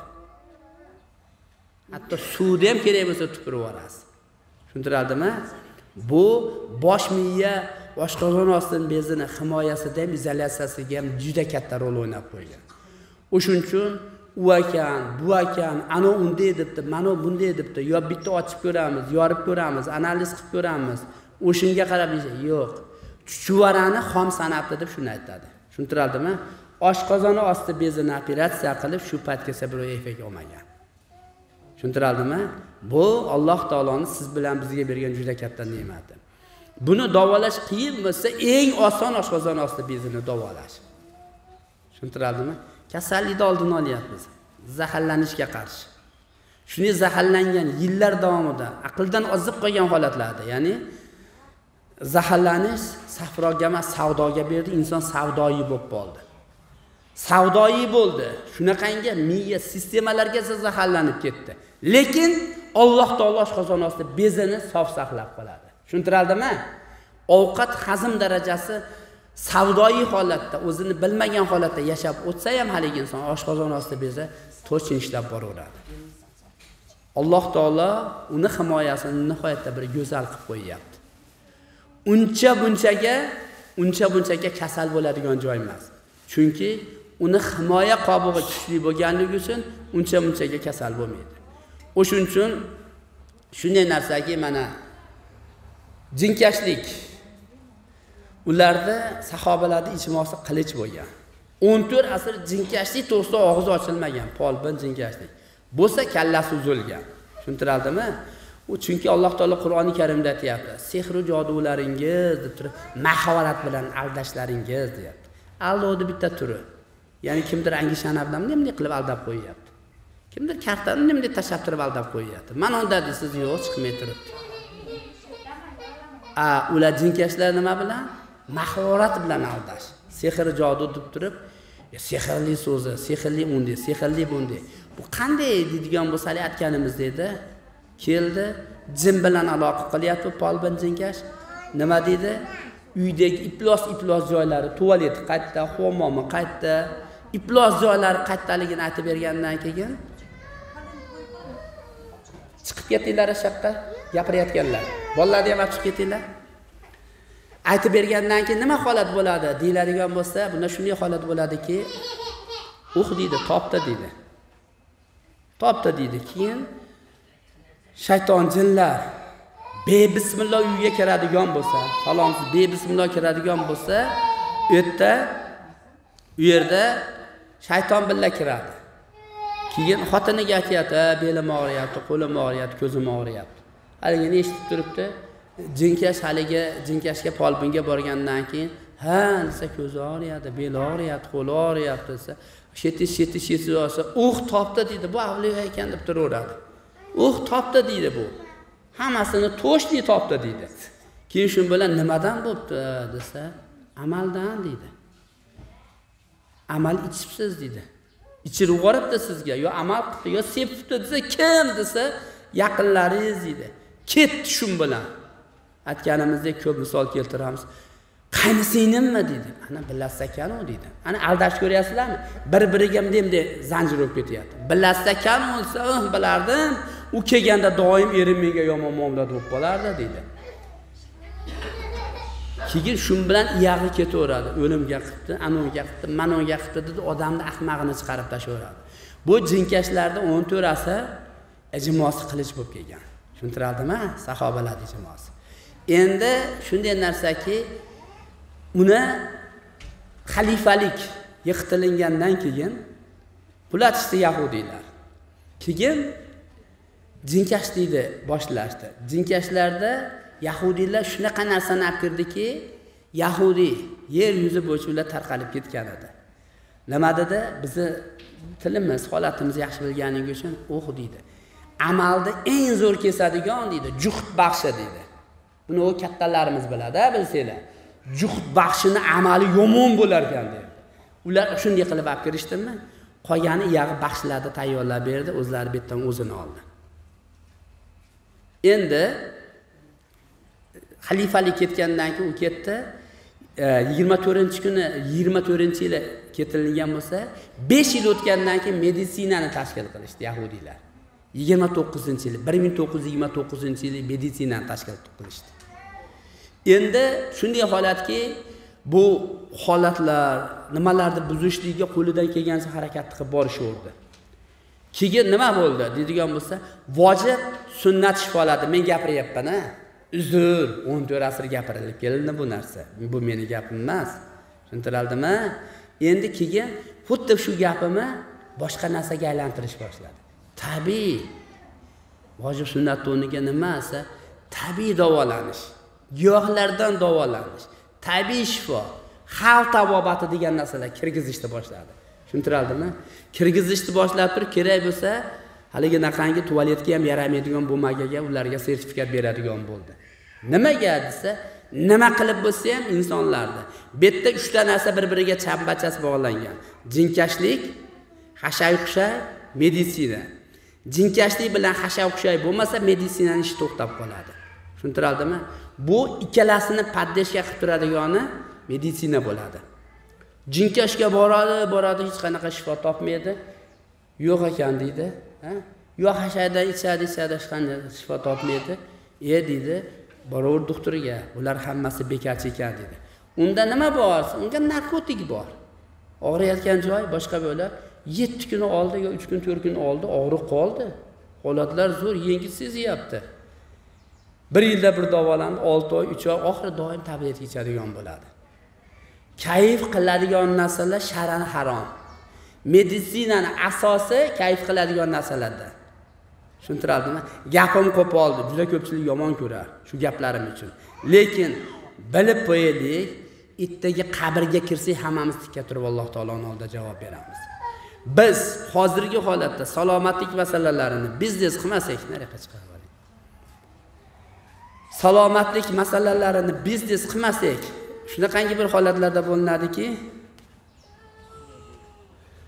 Hatto suvda ham kerak bo'lsa tupirib yuborasiz. Tushuntiradimi? Bu bosh miya oshqozon osti bezini himoyasida ham, izolyatsiyasiga ham juda katta rol o'ynab qo'ygan. O'shuning uchun u ekan, bu ekan, ana unday debdi, mana bunday debdi, yo bitta ochib ko'ramiz, yorib ko'ramiz, analiz qilib ko'ramiz. O'shunga qarab yo'q. Chuchvarani xom sanabdi deb shuni aytadi. Tushuntiradimi? Oshqozon osti bezini operatsiya qilib shu paytgacha birov effekt olmagan. Tushuntiradimi? Bu Alloh taoloning siz bilan bizga bergan juda katta ne'mati. Buni davolash qiyin bo'lsa, eng oson oshqozon osti bezini davolash. Tushuntiradimi? Kasallikni oldini olyapmiz. Zaharlanishga qarshi. Shuni zaharlangan yillar davomida aqldan ozib qolgan holatlarda, ya'ni zaharlanish safroga emas, savdoga berdi, inson savdoyi bo'lib qoldi. Savdoyi bo'ldi. Shunaqangi miya sistemalarga zaharlanib ketdi. Lekin Alloh taolo oshqozon osti bezini sof saqlab qoladi. Tushuntiradimi? Ovqat hazm darajasi savdoyi holatda, o'zini bilmagan holatda yashab o'tsa ham haligi inson oshqozon osti bezi to'g'ri ishlab boraveradi. Alloh taolo uni himoyasini nihoyatda bir go'zal qilib qo'yapti. Uncha bunchaga, uncha bunchaga kasal bo'ladigan joy emas. Chunki uni himoya qobig'i kuchli bo'lganligi uchun uncha bunchaga kasal bo'lmaydi. O'shuning uchun shunday narsaki, mana jinkashlik ularda sahobalarning ijmosi qilich bo'lgan. o'n to'rt asr jinkashlik to'g'risida og'iz ochilmagan, polbin jinkashlik. Bo'lsa kallasi uzilgan. Tushuntiradimi? U chunki Alloh taolo Qur'oni Karimda aytayapti, "Sehru jodularingiz" deb turib, mahorat bilan aldashlaringiz deyapti. Aldovni bitta turi. Ya'ni kimdir angishana bilan nimday qilib aldab qo'yyapti. Kimdir kartani nimday tashab turib aldab qo'yyapti. Mana unda deysiz, yo'q, chiqmay turibdi. A, ular jinkashlar nima bilan? Mahorat bilan aldash. sehr jodu deb turib, sehrli so'zi, sehrli unday, sehrli bunday. Bu qanday deydigan bo'lsa aytganimiz dedi. Keldi, jin bilan aloqa qilyapti Polbin jinkash. Nima dedi? Uydagi iflos-iflos joylari, tualet qayerda, hammomi qayerda, iflos joylari qayerdaligini aytib bergandan keyin chiqib ketinglar shaqqa gapirayotganlar. Bolalarni ham chiqib ketinglar. Aytib bergandan keyin nima holat bo'ladi deyiladigan bo'lsa, bunda shunday holat bo'ladiki, uh deydi, topdi deydi. Topdi deydi. Keyin shayton jinlar bebismillah uyga kiradigan bo'lsa, salomsiz bebismillah kiradigan bo'lsa, u yerda u yerda shayton billa kiradi. Keyin xotiniga aytayapti, belim og'riyapti, qo'lim og'riyapti, ko'zim og'riyapti. Haligini eshitib turibdi. Jinkash haligi jinkashga Polbinga borgandan keyin, "Ha, desa ko'zi og'riyapti, beli og'riyapti, qo'li og'riyapti" desa, "Shetish, shetish, shetish" olsa, "Uh, topdi" deydi. Bu avliyo ekan deb turaveradi. "Uh, topdi" deydi bu. Hammasini to'shli topdi deydi. Keyin shu bilan nimadan bo'pti desa, "Amaldan" deydi. "Amal ichibsiz" deydi. "Ichirib yuboribdi sizga, yo amal qilibdi, yo sepibdi" desa, "Kim?" desa, "Yaqinlaringiz" deydi. Ketdi shun bilan. Aytganimizdek ko'p misol keltiramiz. "Qaynisingizmi?" deydi. "Ana bilasiz ekan u" deydi. "Ana aldash ko'ryapsizlarmi? Bir-biriga demde zanjir bo'lib ketyapti. Bilasiz ekan u desa, "Uh, bilardim. U kelganda doim erim menga yomon muomala qilib qolardi" deydi. Keyin shun bilan iyag'i ketaveradi. O'limga qilibdi, anonga qilibdi, manonga qilibdi dedi, odamni ahmog'ini chiqarib tashaveradi. Bu jinkashlarda o'n to'rasi ijmosi qilich bo'lib kelgan. Tushuntiradimi? Sahobalar ijmosi. Endi shunday narsaki, uni xalifalik yiqitilingandan keyin bulatishdi yahudiylar. Keyin jinkash deydi boshlashdi. Jinkashlarda yahudiylar shunaqa narsani olib kirdiki, yahudiy yer yuzi bo'yicha ular tarqalib ketgan edi. Nima dedi? Bizni tilimiz, holatimizni yaxshi bilganing uchun o'q deydi. Amalda eng zo'r kesadigan deydi, juhd baxshi deydi. Buni o kattalarimiz biladi, bilsanglar. Juhd baxshini amali yomon bo'lar ekan deydi. Ular shunday qilib olib kirishdimi? Qolgani iyag'i baxshlarni tayyorlab berdi, o'zlari betdan o'zini oldi. Endi xalifalik ketgandan keyin u ketdi. yigirma to'rtinchi kuni yigirma to'rtinchi yili ketilgan bo'lsa, besh yil o'tgandan keyin meditsinani tashkil qilishdi yahudiylar. yigirma to'qqizinchi yili, bir ming to'qqiz yuz yigirma to'qqizinchi yili meditsinani tashkil qilishdi. Endi shunday holatki, bu holatlar nimalarni buzishligiga qo'lidan kelgancha harakat qilib borishaverdi. Keyin nima bo'ldi deydigan bo'lsa, vojib sunnat shifolarni men gapiryapman, ha. Uzr, o'n to'rt asr gapirilib keldi bu narsa. Bu meni gapim emas. Tushuntiraldimi? Endi keyin xuddi shu gapimni boshqa narsaga aylantirish boshladi. Tabiiy. Vojib sunnat o'rniga nimasi? Tabiiy davolanish, giyohlardan davolanish, tabiiy shifo, xalq tabobati degan narsalar kirgizishni boshladi. Tushuntiraldimi? Kirgizishni boshlab turib, kerak bo'lsa, haligi naqangi tualetga ham yaramaydigan bo'lmagaga ularga sertifikat beradigan bo'ldi. Nimaga desa, nima qilib bo'lsa ham insonlarda bu yerda uchta narsa bir-biriga chambachas bog'langan. Jinkashlik, hashay-hushay, meditsina. Jinkashlik bilan hashay-hushay bo'lmasa, meditsinaning ishi to'xtab qoladi. Tushuntiraldimi? Bu ikkalasini paddeshga qilib turadigani meditsina bo'ladi. Jinkashga boradi, boradi, hech qanaqa shifo topmaydi. Yo'q ekan deydi, ha? Yo'q hashayda ichadi, ichadi, hech qanday shifo topmaydi. E deydi, boraver doktorga, ular hammasi bekarchi ekan deydi. Unda nima bor? Unga narkotik bor. Og'riyotgan joy boshqa bo'lib, yetti kun oldi yo uch kun, to'rt kun oldi, og'riq qoldi. Holatlar zo'r, yengil sezyapti. bir yilda bir davolandi, olti oy, uch oy, oxiri doim tablet ichadigan bo'ladi. Kayf qiladigan narsalar shar'an harom. Meditsinaning asosi kayf qiladigan narsalarda. Tushuntiradimi? Gapim qo'poldi, juda ko'pchilik yomon ko'rar shu gaplarim uchun. Lekin bilib qo'yaylik, itdagi qabrga kirsak hammamiz tikka turib Alloh taoloning oldida javob beramiz. Biz hozirgi holatda salomatlik masalalarini biznes qilmasak, nariyoqqa chiqarib oling. Salomatlik masalalarini biznes qilmasak, shunaqangi bir holatlarda bo'linadiki,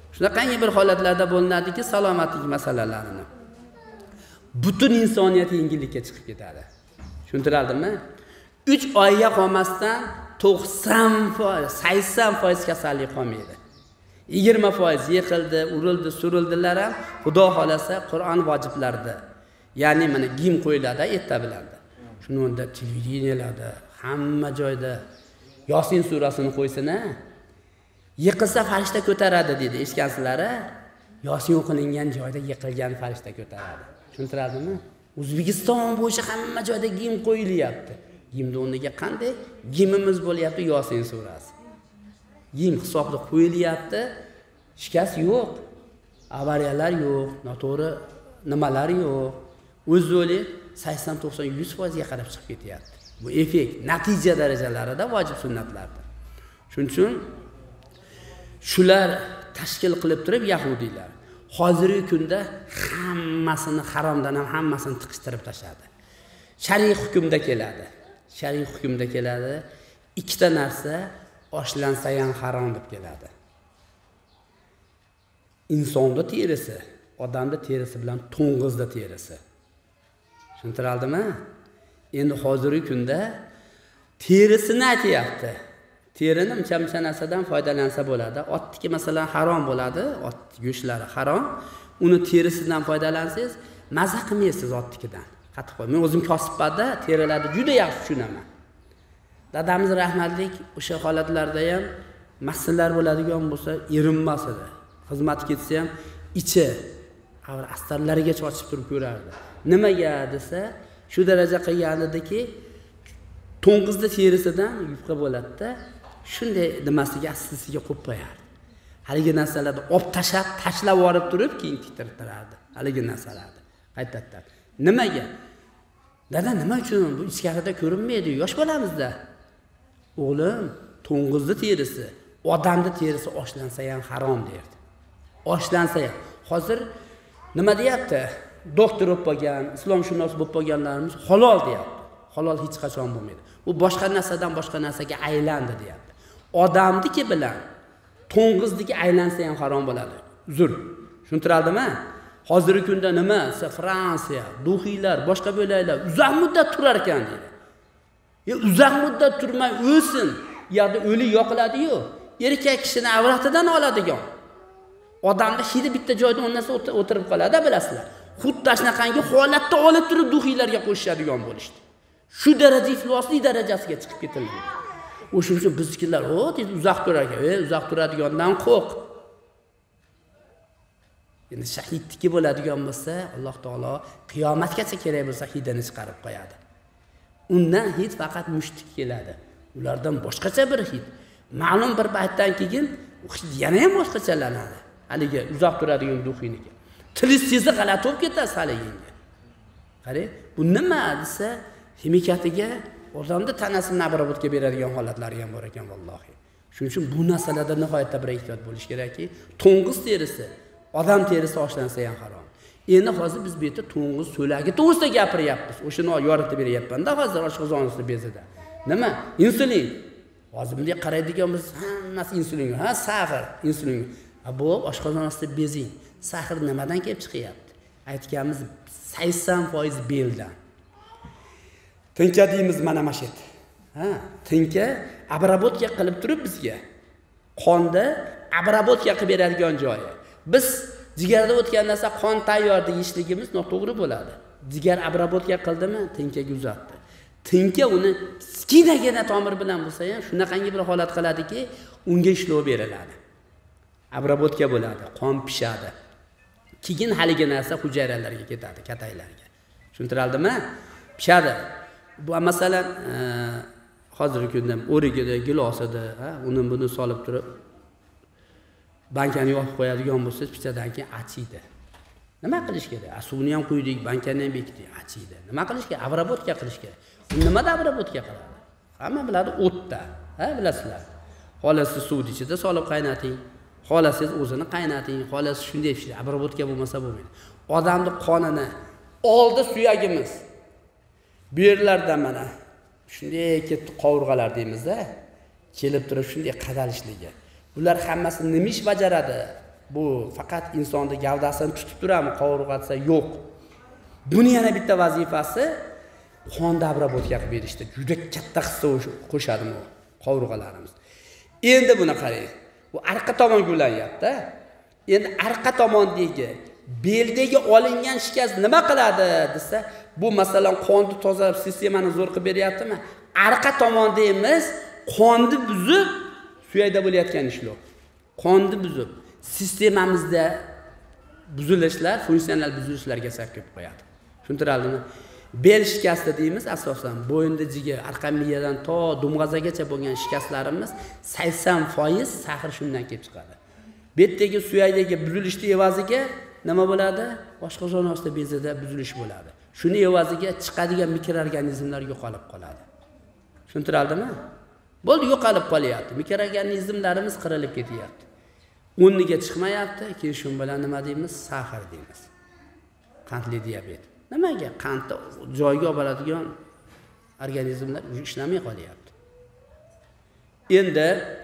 Shunaqangi bir holatlarda bo'linadiki, salomatlik masalalarini butun insoniyat yengillikka chiqib ketadi. Tushuntiradimmi? uch oyga qolmasdan to'qson foiz, sakson foiz kasallik qolmaydi. yigirma foiz yiqildi, urildi, surildilar ham Xudo xolasa Qur'on vojiblardi. Ya'ni mana gim qo'yiladi erta bilanda. Shuni unda televideniyalarda, hamma joyda Yosin surasini qo'ysin-a. Yiqilsa farishta ko'taradi dedi, eshitgansizlar-a? Yosin o'qilingan joyda yiqilgan farishta ko'taradi. Tushuntiradimi? O'zbekiston bo'yicha hamma joyda gim qo'yilyapti. Gimni o'rniga qanday gimimiz bo'lyapti? Yosin surasi. Gim hisobda qo'yilyapti. Shikast yo'q. Avariyalar yo'q, noto'g'ri nimalar yo'q. O'z-o'zi sakson to'qson yuz foiz ga qarab chiqib ketyapti. Bu effekt, natija darajalarida vojib sunnatlardir. Shuning uchun shular tashkil qilib turib yahudiylar hozirgi kunda hammasini haromdan ham hammasini tiqishtirib tashladi. Shariy hukmda keladi. Shariy hukmda keladi. Ikkita narsa oshlansa ham harom deb keladi. Insonda terisi, odamda terisi bilan to'ng'izda terisi. Tushuntiradimi? Endi hozirgi kunda terisini aytayapti. Terini uncha-muncha narsadan foydalansa bo'ladi. Otniki masalan harom bo'ladi, ot go'shtlari harom. Uni terisidan foydalansangiz, maza qilmaysiz otnikidan. Qattiq qo'y. Men o'zim kosibpada terilarni juda yaxshi tushunaman. Dadamiz rahmatlik o'sha holatlarda ham mas'ullar bo'ladigan bo'lsa, erinmas edi. Xizmat ketsa ham ichi avval astarlariga chochib turib ko'rardi. Nimaga desa, shu daraja qilgan ediki, to'ng'izda terisidan yupqa bo'ladi-da, shunday nimasiga astisiga qo'yib qo'yardi. Haligi narsalarni olib tashlab, tashlab yorib turib, keyin titirtirardi. Haligi narsalarni qaytadan. Nimaga? Dada, nima uchun bu ichkarida ko'rinmaydi? Yosh bolamizda. O'g'lim, to'ng'izda terisi, odamda terisi oshlansa ham harom derdi. Oshlansa ham. Hozir nima deyapti? Doktor bo'lib qolgan, islomshunos bo'lib qolganlarimiz halol deyapti. Halol hech qachon bo'lmaydi. U boshqa narsadan boshqa narsaga aylandi deyapti. Odamniki bilan to'ng'izniki aylansa ham harom bo'ladi. Uzr. Tushuntiradimi? Hozirgi kunda nima? Fransiya, duxiylar, boshqa bo'laylar uzoq muddat turar ekan deydi. Ya uzoq muddat turmay o'lsin, yo'qda o'lik yoqiladi-yu. Erkak kishini avratidan oladigan. Odamda hidi bitta joyda o'rnasa o'tirib qoladi, bilasizlar. Xuddi shunaqangi holatda olib turib duxiylarga qo'shishadigan bo'lishdi. Shu daraja iflosli darajasiga chiqib ketildi. O'shuning uchun bizkilar, "O, tez uzoq turar ekan, ey, uzoq turadigandan qo'rq." Endi shahidniki bo'ladigan bo'lsa, Alloh taolo qiyomatgacha kerak bo'lsa hidini chiqarib qo'yadi. Undan hid faqat mushtik keladi. Ulardan boshqacha bir hid. Ma'lum bir paytdan keyin yana ham boshqachalanadi. Haligi uzoq turadigan duxiniki. Tilishingizni g'alati bo'lib ketasiz haliginga. Qarang, bu nima desa, himikatiga odamni tanasini abrobotga beradigan holatlari ham bor ekan vallohi. Shuning uchun bu narsalarda nihoyatda bir ehtiyot bo'lish kerakki, to'ng'iz terisi, odam terisi oshlansa ham harom. Endi hozir biz bu yerda to'ng'iz so'lagi to'g'risida gapiryapmiz. O'shani yoritib beryapman-da hozir oshqozonimizda bezida. Nima? Insulin. Hozir bunday qaraydiganmiz, hammasi insulin. Ha, sag'ir, insulin. Bu oshqozonimizda bezing. Sag'ir nimadan kelib chiqyapti? Aytganimiz sakson foiz beldan. Tinka deymiz mana mashet. Ha, tinka abrabotka qilib turib bizga qonda abrabotka qilib beradigan joyi. Biz jigarda o'tgan narsa qon tayyor deyishligimiz noto'g'ri bo'ladi. Jigar abrabotka qildimi, tinkaga uzatdi. Tinka uni kichkinagina tomir bilan bo'lsa ham shunaqangi bir holat qiladiki, unga ishlov beriladi. Abrabotka bo'ladi, qon pishadi. Keyin haligi narsa hujayralarga ketadi, kataylarga. Tushuntiraldimi? Pishadi. Bu masalan, hozirgi kunda o'rigida, gilosida, ha, uni buni solib turib bankani yopib qo'yadigan bo'lsangiz, pichadan keyin achiydi. Nima qilish kerak? Suvni ham quydik, bankani ham bekitdik, achiydi. Nima qilish kerak? Abrabotka qilish kerak. Nimada abrabotka qiladi? Hamma biladi, o'tda. Ha, bilasizlar. Xolasi suvni ichida solib qaynating. Xolasiz o'zini qaynating. Xolasi shunday pishadi. Abrabotka bo'lmasa bo'lmaydi. Odamning qonini oldi suyagimiz. Bu yerlarda mana shunday ketdi qovurg'alar deymiz-da. Kelib turib shunday qadalishligi. Ular hammasi nima ish bajaradi? bu faqat insonni gavdasini tutib turami, qovurg'atsa yo'q. Buni yana bitta vazifasi qonni obработка qilib berishdi. Juda katta hissa qo'shadi bu qovurg'alarimiz. Endi buni qarang. Bu orqa tomonga ulanyapti. Endi orqa tomondagi beldagi olingan shikast nima qiladi desa, bu masalan qonni tozalab sistemani zo'r qilib beryaptimi? Orqa tomonda emas, qonni buzib, suyakda bo'layotgan ishlar. Qonni buzib, sistemamizda buzilishlar, funksional buzilishlarga sabab bo'lib qo'yadi. Tushuntiradimi? Bel shikasti deymiz asosan bo'yinda jiga, orqa miyadan to dumg'azagacha bo'lgan shikastlarimiz sakson foiz sahr shundan kelib chiqadi. Bu yerdagi suyakdagi buzilishni evaziga nima bo'ladi? Oshqozon osti bezida buzilish bo'ladi. Shuni evaziga chiqadigan mikroorganizmlar yo'qolib qoladi. Tushuntiradimi? Bo'ldi, yo'qolib qolyapti. Mikroorganizmlarimiz qirilib ketyapti. O'rniga chiqmayapti. Keyin shu bilan nima deymiz? Sahr deymiz. Qandli diabet. Nimaga? Qandni joyiga olib boradigan organizmlar ishlamay qolyapti. Endi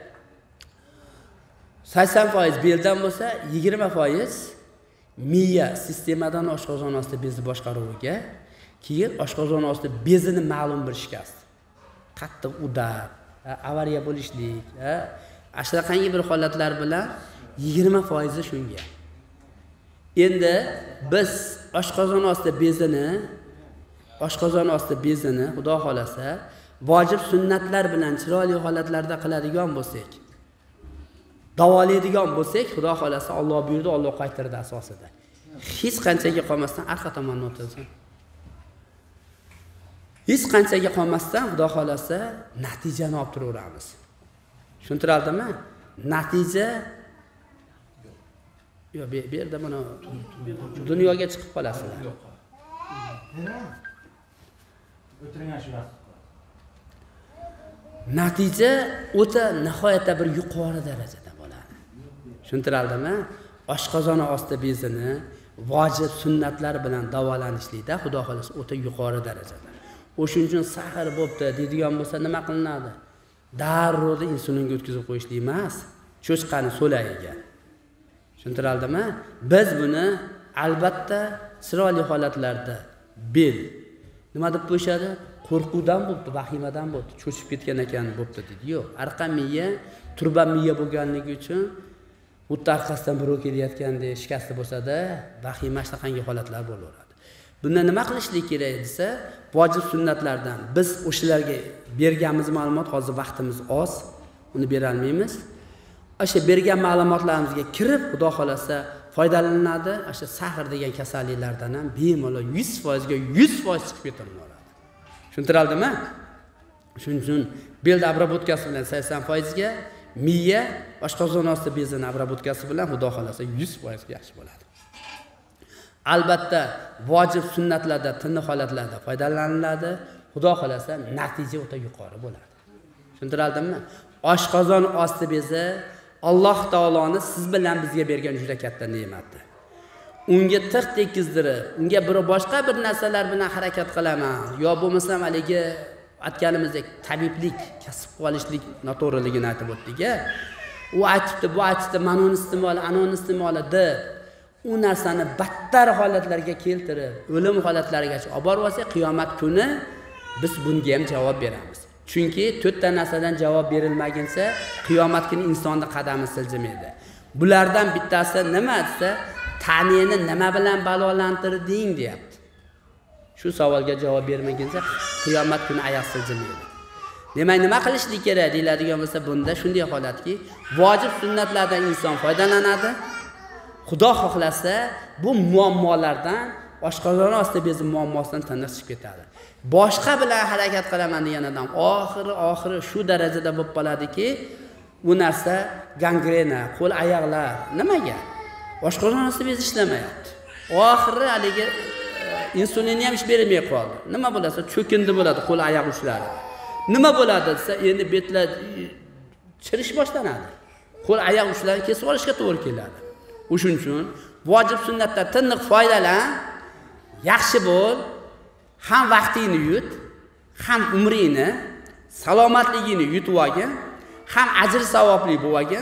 sakson foiz beldan bo'lsa, yigirma foiz miya sistemadan oshqozon osti bezi boshqaruviga, keyin oshqozon osti bezini ma'lum bir shikast. Qattiq udar, avariya bo'lishlik, ashraqangi bir holatlar bilan yigirma foiz shunga. Endi biz oshqozon osti bezini, oshqozon osti bezini Xudo xolasa vojib sunnatlar bilan chiroyli holatlarda qiladigan bo'lsak, davolaydigan bo'lsak, Xudo xolasa Alloh buyurdi, Alloh qaytardi asosida. Hech qanchaga qolmasdan orqa tomonga o'tsin. Hech qanchaga qolmasdan Xudo xolasa natijani olib turaveramiz. Tushuntiradimi? Natija yo'q, bu yerda mana dunyoga chiqib qolasizlar. O'tiringan shu vaqt. Natija o'ta nihoyatda bir yuqori darajada bo'ladi. Tushuntiradimi? Oshqozon osti bezini vojib sunnatlar bilan davolanishlikda Xudo xolasa o'ta yuqori darajada. O'shuning uchun sahr bo'pti deydigan bo'lsa nima qilinadi? Darrov insulinga o'tkazib qo'yishlik emas, cho'chqani so'layiga. Tushuntiradimi? Biz buni albatta chiroyli holatlarda bel nima deb qo'yishadi? Qo'rquvdan bo'pti, vahimadan bo'pti, cho'chib ketgan ekan bo'pti dedi. Yo'q, orqa miya turba miya bo'lganligi uchun xuddi orqasidan birov kelayotgandek shikasti bo'lsa-da, vahima shunaqangi holatlar bo'laveradi. Bunda nima qilishlik kerak desa, vojib sunnatlardan biz o'shalarga berganimiz ma'lumot hozir vaqtimiz oz, uni bera olmaymiz. O'sha bergan ma'lumotlarimizga kirib, Xudo xolasa foydalanadi. O'sha sahr degan kasalliklardan ham bemalol yuz foiz ga yuz foiz chiqib ketaveradi. Tushuntiradimi? Shuning uchun bel obработкасы bilan sakson foiz ga, miya oshqozon osti bezini obработкасы bilan Xudo xolasa yuz foiz ga yaxshi bo'ladi. Albatta vojib sunnatlarda, tiniq holatlarda foydalaniladi. Xudo xolasa natija o'ta yuqori bo'ladi. Tushuntiradimmi? Oshqozon osti bezi Alloh taoloning siz bilan bizga bergan juda katta ne'mati. Unga tig' tekizdirib, unga bir boshqa bir narsalar bilan harakat qilaman, yo bo'lmasam haligi aytganimizdek tabiblik, kasb qilishlik noto'g'riligini aytib o'tdik-a. U aytibdi, bu aytibdi, mana uni iste'moli, ana uni iste'moli deb u narsani battar holatlarga keltirib, o'lim holatlarigacha olib borib olsa, qiyomat kuni biz bunga ham javob beramiz. Chunki to'rtta narsadan javob berilmaguncha qiyomat kuni insonning qadami siljimaydi. Bulardan bittasi nima desa, tanini nima bilan balolantirding deyapti. Shu savolga javob bermaguncha qiyomat kuni oyoq siljimaydi. Demak, nima qilishlik kerak deyiladigan bo'lsa, bunda shunday holatki, vojib sunnatlardan inson foydalanadi. Xudo xohlasa, bu muammolardan, oshqozon osti bezi muammosidan tiniq chiqib ketadi. Boshqa bilan harakat qilaman deganidan oxiri oxiri shu darajada bo'lib qoladiki, bu narsa gangrena, qo'l oyoqlar nimaga? Oshqozon osti bezi ishlamayapti. Oxiri haligi insulinni ham ish bermay qoldi. Nima bo'lsa, cho'kindi bo'ladi qo'l oyoq uchlari. Nima bo'ladi desa, endi betlar chirish boshlanadi. Qo'l oyoq uchlarini kesib olishga to'g'ri keladi. O'shuning uchun vojib sunnatdan tiniq foydalan, yaxshi bo'l, ham vaqtingni yut, ham umringni, salomatligingni yutib olgin, ham ajr savobli bo'lgin,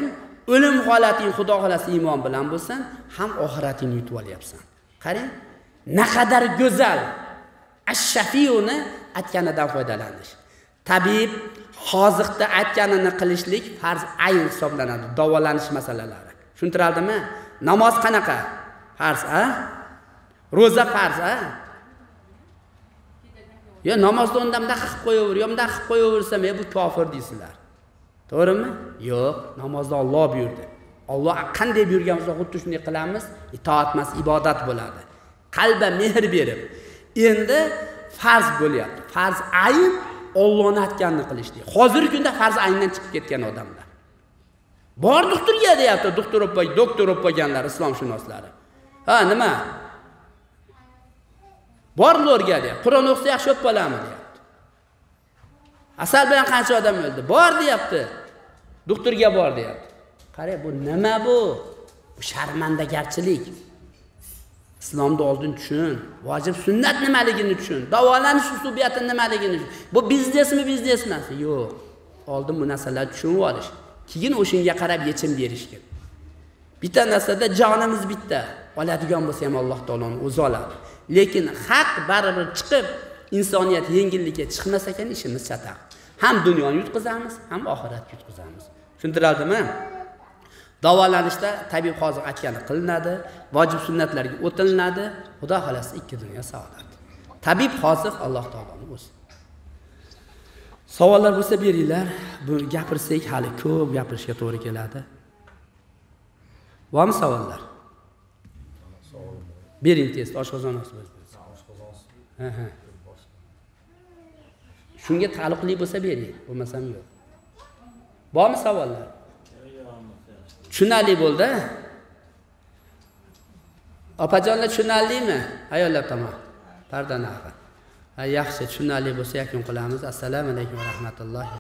o'lim holating xudo xolasi iymon bilan bo'lsin, ham oxiratingni yutib olyapsan. Qarang, naqadar go'zal. Ash-Shafiuni aytganidan foydalanish. Tabib hozirda aytganini qilishlik farz ayn hisoblanadi, davolanish masalalari. Tushuntiradimi? Namoz qanaqa? Farz, a? Roza farz, a? Yo namozda undamda qilib qo'yaver, yo bunda qilib qo'yaversam, "E bu kofir" deysizlar. To'g'rimi? Yo'q, namozda Alloh buyurdi. Alloh qanday buyurgan bo'lsa, xuddi shunday qilamiz, itoat emas, ibodat bo'ladi. Qalba mehr berib. Endi farz bo'lyapti. Farz ayn Allohning aytganini qilishlik. Hozirgi kunda farz ayndan chiqib ketgan odamlar. Bor doktorga deyapti, doktor o'pay, doktor o'paganlar islomshunoslari. Ha, nima? Borlarga deyapti. Qur'on o'qisa yaxshi o'p bo'lami deyapti. Asal bilan qancha odam o'ldi? Bor deyapti. Doktorga bor deyapti. Qarang, bu nima bu? Bu sharmandagarchilik. Islomda oldin tushun, vojib sunnat nimaligini tushun, davolanish usuliyati nimaligini tushun. Bu biznesmi, biznes emas? Yo'q. Oldin bu narsalarni tushunib olish, keyin o'shinga qarab yechim berish kerak. Bitta narsada jonimiz bitta. Oladigan bo'lsa ham Alloh taoloning o'zi oladi. Lekin haq baribir chiqib, insoniyat yengillikka chiqmasa ekan ishimiz chataq. Ham dunyoni yutqizamiz, ham oxirat yutqizamiz. Tushuntiradimi? Davolanishda tabib hozir aytgani qilinadi, vojib sunnatlarga o'tilinadi. Xudo xolasi ikki dunyo saodat. Tabib hozir Alloh taoloning o'zi. Savollar bo'lsa beringlar. Bu gapirsak hali ko'p gapirishga to'g'ri keladi. Bormi savollar? Bering tez, oshqozon osti bo'lsin. Ha ha. Shunga taalluqli bo'lsa bering, bo'lmasam yo'q. Bormi savollar? Tushunarli bo'ldi. Opajonlar tushunarlimi? Ayollar tomon. Pardon, axir. Yaxshi, tushunarli bo'lsa yakun qilamiz. Assalomu alaykum va rahmatullohi.